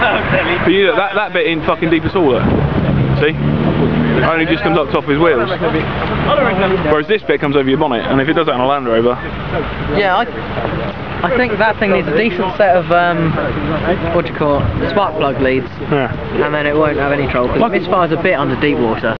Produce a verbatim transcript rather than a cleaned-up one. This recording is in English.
But you look, that, that bit in fucking deepest all, look. See? Only just comes up top of his wheels. Whereas this bit comes over your bonnet, and if it does that on a Land Rover... Yeah, I, I think that thing needs a decent set of, um, what do you call it, spark plug leads. Yeah. And then it won't have any trouble, because it misfires a bit under deep water.